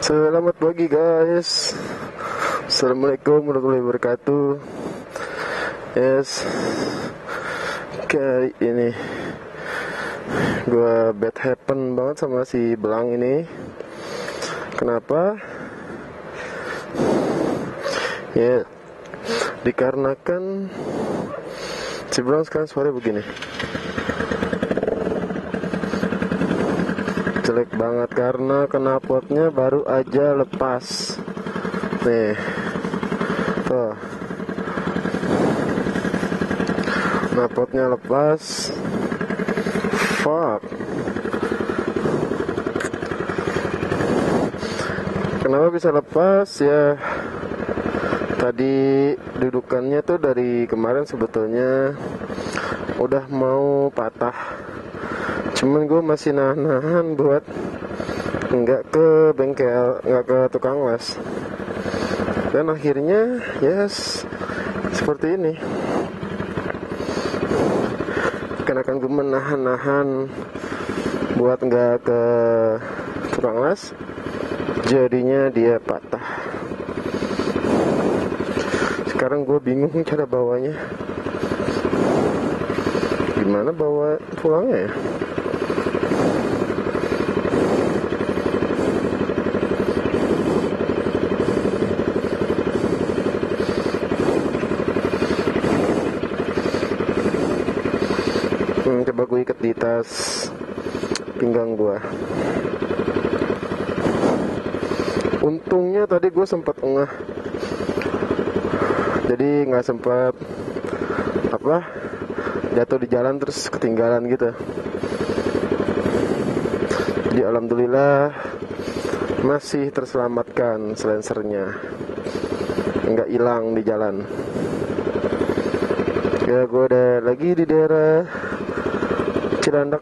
Selamat pagi guys. Assalamualaikum warahmatullahi wabarakatuh. Yes, kali ini gue bad happen banget sama si Belang ini. Kenapa? Ya, dikarenakan si Belang sekarang suara begini, jelek banget karena knalpotnya baru aja lepas nih tuh, knalpotnya lepas. Fuck, kenapa bisa lepas ya? Tadi dudukannya tuh dari kemarin sebetulnya udah mau patah, cuman gue masih nahan buat nggak ke bengkel, nggak ke tukang las, dan akhirnya yes seperti ini. Karena kan gue menahan buat nggak ke tukang las, jadinya dia patah. Sekarang gue bingung cara bawanya, gimana bawa pulangnya ya. Coba gue ikat di tas pinggang gue. Untungnya tadi gue sempat ngeh, jadi nggak sempat jatuh di jalan terus ketinggalan gitu. Jadi alhamdulillah masih terselamatkan, silencernya nggak hilang di jalan. Ya, gue udah lagi di daerah Cilandak,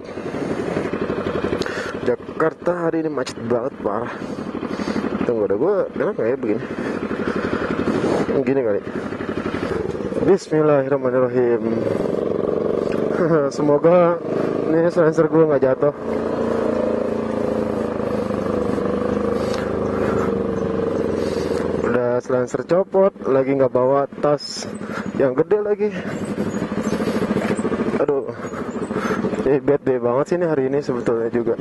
Jakarta. Hari ini macet banget, parah. Tunggu, udah gue kenapa ya begini? Gini kali. Bismillahirrahmanirrahim. Semoga ini silencer gue nggak jatuh. Udah silencer copot, lagi nggak bawa tas yang gede lagi. Aduh, bad day banget sih ini hari ini sebetulnya juga.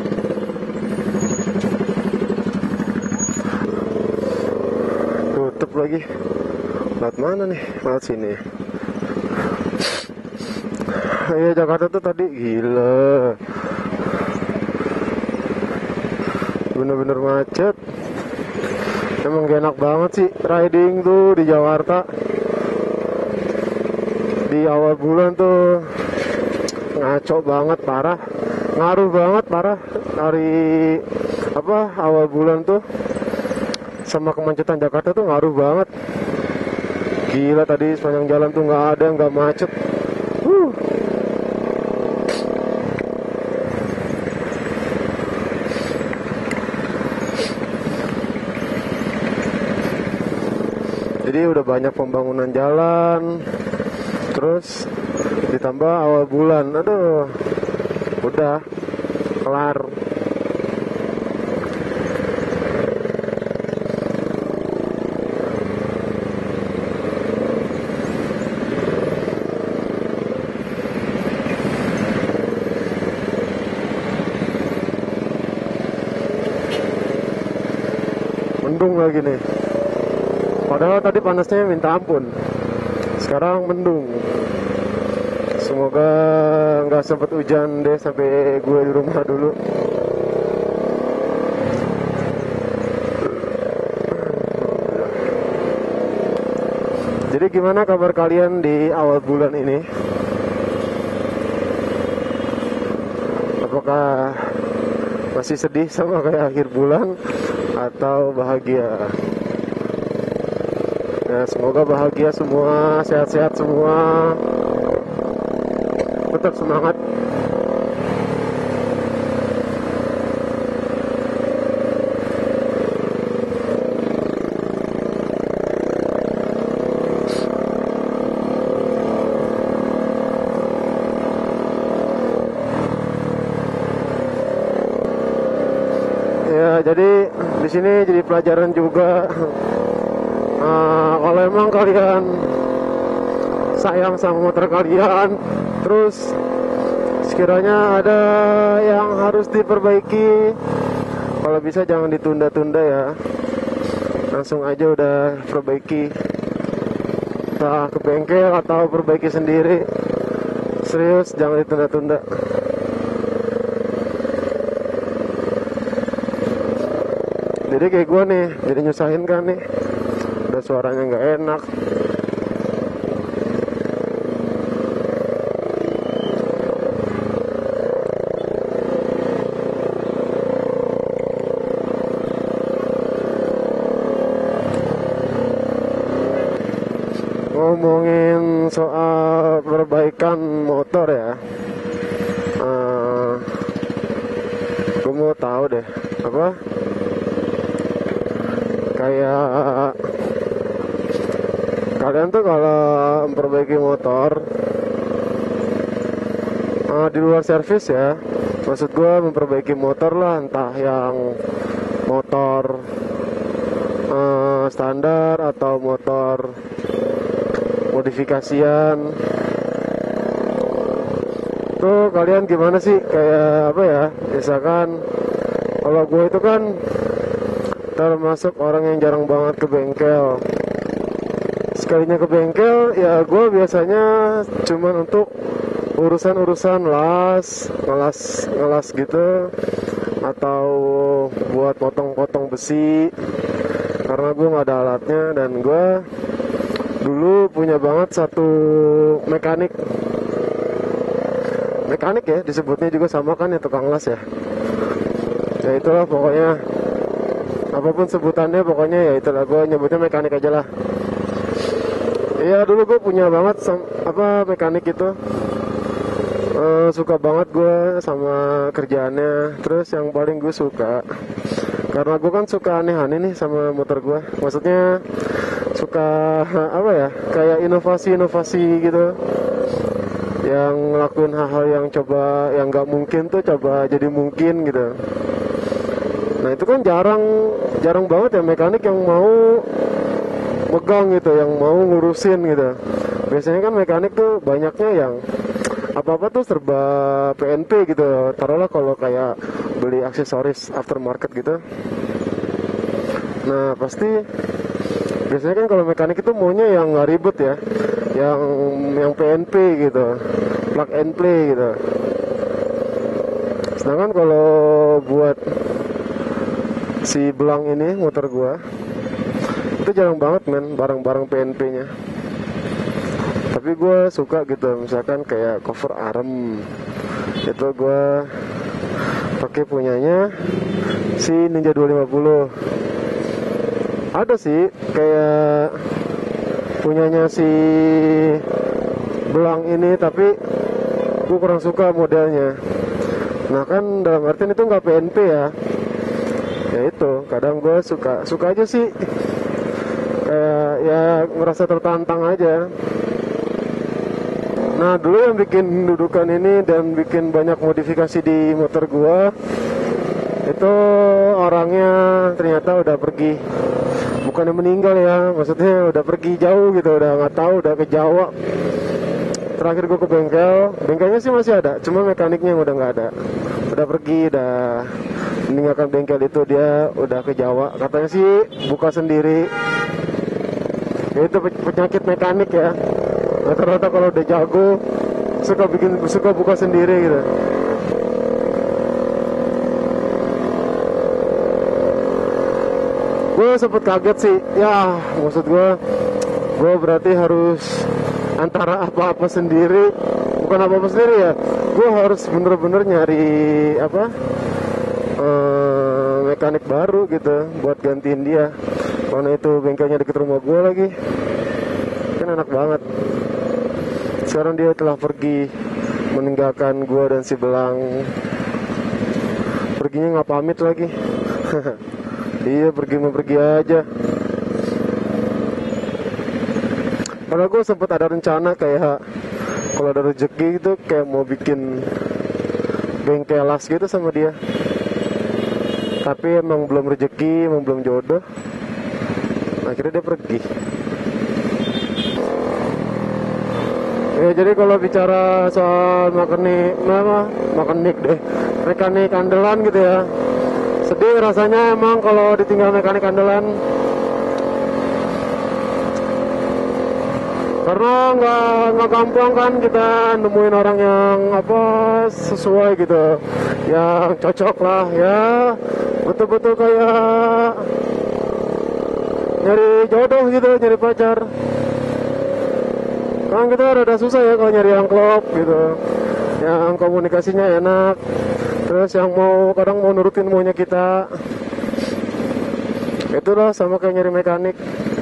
Tutup lagi. Lewat mana nih? Lewat sini. Ya, Jakarta tuh tadi gila, bener-bener macet. Emang gak enak banget sih riding tuh di Jakarta di awal bulan tuh. Ngaco banget, parah. Ngaruh banget, parah. Hari awal bulan tuh sama kemacetan Jakarta tuh ngaruh banget. Gila, tadi sepanjang jalan tuh nggak macet. Jadi udah banyak pembangunan jalan, terus ditambah awal bulan, aduh, udah kelar. Mendung lagi nih. Padahal tadi panasnya minta ampun, sekarang mendung. Semoga nggak sempat hujan deh sampai gue di rumah dulu. Jadi gimana kabar kalian di awal bulan ini? Apakah masih sedih sama kayak akhir bulan atau bahagia? Ya, semoga bahagia semua, sehat-sehat semua, tetap semangat. Ya, jadi di sini jadi pelajaran juga. Kalau emang kalian sayang sama motor kalian, terus sekiranya ada yang harus diperbaiki, kalau bisa jangan ditunda-tunda ya, langsung aja udah perbaiki, entah ke bengkel atau perbaiki sendiri. Serius, jangan ditunda-tunda. Jadi kayak gue nih, jadi nyusahin kan nih, udah suaranya nggak enak. Ngomongin soal perbaikan motor ya, gue mau tahu deh apa kayak kalian tuh kalau memperbaiki motor di luar servis ya, maksud gue memperbaiki motor lah, entah yang motor standar atau motor modifikasian, tuh kalian gimana sih, kayak apa ya, misalkan kalau gue itu kan termasuk orang yang jarang banget ke bengkel. Sekalinya ke bengkel ya gue biasanya cuman untuk urusan-urusan ngelas gitu, atau buat potong-potong besi karena gue nggak ada alatnya. Dan gue dulu punya banget satu mekanik ya, disebutnya juga sama kan ya, tukang las ya. Ya itulah pokoknya, apapun sebutannya pokoknya ya itulah, gue nyebutnya mekanik aja lah. Iya, dulu gue punya banget mekanik itu. Suka banget gue sama kerjaannya. Terus yang paling gue suka, karena gue kan suka aneh-aneh nih sama motor gue, maksudnya suka apa ya, kayak inovasi-inovasi gitu, yang ngelakuin hal-hal yang coba yang nggak mungkin tuh coba jadi mungkin gitu. Nah itu kan jarang banget ya mekanik yang mau megang gitu, yang mau ngurusin gitu. Biasanya kan mekanik tuh banyaknya yang apa-apa tuh serba PNP gitu. Taruhlah kalau kayak beli aksesoris aftermarket gitu. Nah pasti biasanya kan kalau mekanik itu maunya yang nggak ribet ya, yang PNP gitu, plug and play gitu. Sedangkan kalau buat si belang ini motor gua itu jarang banget men barang-barang PNP-nya. Tapi gue suka gitu, misalkan kayak cover arm itu gue pakai punyanya si Ninja 250. Ada sih kayak punyanya si belang ini, tapi gue kurang suka modelnya. Nah kan dalam artian itu nggak PNP ya. Ya itu kadang gue suka aja sih, kayak ya ngerasa tertantang aja. Nah dulu yang bikin dudukan ini dan bikin banyak modifikasi di motor gua itu orangnya ternyata udah pergi. Bukannya meninggal ya, maksudnya udah pergi jauh gitu, udah nggak tahu, udah ke Jawa. Terakhir gua ke bengkelnya sih masih ada, cuma mekaniknya yang udah nggak ada, udah pergi, udah meninggalkan bengkel itu, dia udah ke Jawa. Katanya sih buka sendiri. Ya itu penyakit mekanik ya. Rata-rata kalau udah jago suka buka sendiri gitu. Gue sempet kaget sih ya, maksud gue berarti harus antara apa-apa sendiri, bukan apa-apa sendiri ya, gue harus bener-bener nyari mekanik baru gitu buat gantiin dia, karena itu bengkelnya deket rumah gue lagi, kan enak banget. Sekarang dia telah pergi meninggalkan gua dan si belang. Perginya nggak pamit lagi. Iya, pergi aja. Padahal gua sempat ada rencana kayak kalau ada rezeki gitu, kayak mau bikin bengkel las gitu sama dia. tapi emang belum rezeki, emang belum jodoh, akhirnya dia pergi. Ya, jadi kalau bicara soal mekanik deh, mekanik andalan gitu ya, sedih rasanya emang kalau ditinggal mekanik andalan, karena nggak gampang kan kita nemuin orang yang sesuai gitu, yang cocok lah ya, betul-betul kayak nyari jodoh gitu, nyari pacar. Kan kita rada susah ya kalau nyari yang klop gitu, yang komunikasinya enak, terus yang kadang mau nurutin maunya kita. Itulah sama kayak nyari mekanik.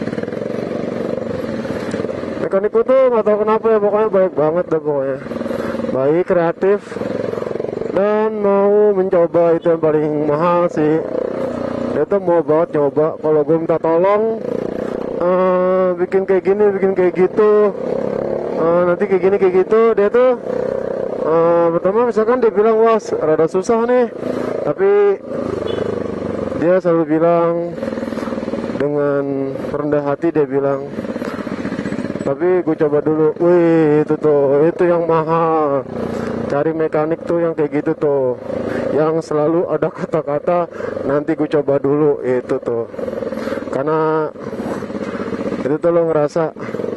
Mekanikku tuh nggak tahu kenapa ya, pokoknya baik banget dah pokoknya, baik, kreatif, dan mau mencoba. Itu yang paling mahal sih. Dia tuh mau banget nyoba. Kalau gue minta tolong, bikin kayak gini, bikin kayak gitu, nanti kayak gini kayak gitu, dia tuh pertama misalkan dia bilang wah rada susah nih, tapi dia selalu bilang dengan rendah hati, dia bilang tapi gue coba dulu. Wih, itu yang mahal. Cari mekanik tuh yang kayak gitu tuh, yang selalu ada kata-kata nanti gue coba dulu. Itu tuh, karena itu tuh lo ngerasa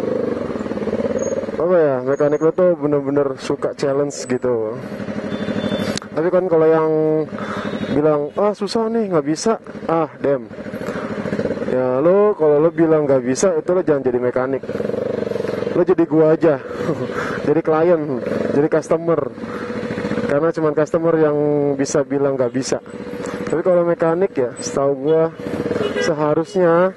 apa ya, mekanik lo tuh bener-bener suka challenge gitu. Tapi kan kalau yang bilang susah nih, nggak bisa, dem ya, lo kalau lo bilang nggak bisa, itu lo jangan jadi mekanik, lo jadi gua aja. Jadi klien, jadi customer, karena cuman customer yang bisa bilang nggak bisa. Tapi kalau mekanik ya, setahu gua seharusnya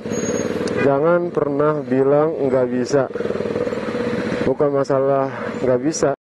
jangan pernah bilang nggak bisa. Bukan masalah nggak bisa,